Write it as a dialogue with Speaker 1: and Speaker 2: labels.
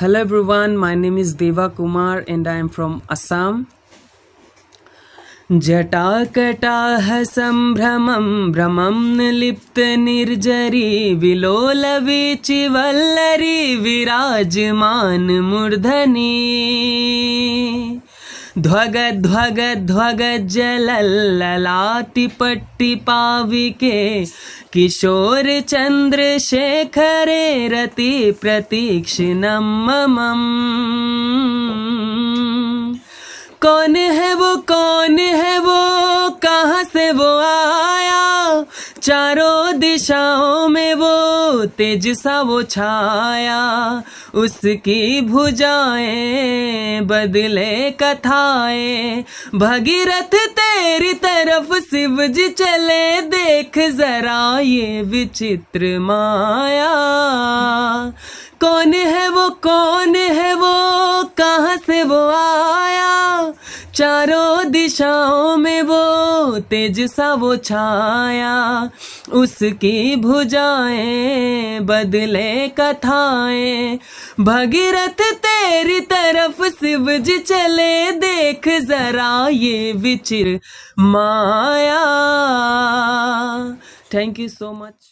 Speaker 1: Hello everyone, my name is Deva Kumar and I am from Assam. जटाकटाह संभ्रमं भ्रमं लिप्त निर्जरी विलोलवीचिवल्लरी विराजमान मूर्धनि ध्वग ध्वग ध्वग जलल्ललाति पट्टि पाविके किशोर चंद्रशेखरे रति प्रतीक्षिणं ममम्। कौन है वो कहाँ से वो आया, चारों दिशाओं में वो तेज सा वो छाया, उसकी भुजाएं बदले कथाएं, भगीरथ तेरी तरफ शिव जी चले, देख जरा ये विचित्र माया। कौन है वो कहाँ से वो आया, चारों दिशाओं में वो तेज सा वो छाया, उसकी भुजाएं बदले कथाएं, भगीरथ तेरी तरफ शिव जी चले, देख जरा ये विचित्र माया। Thank you so much.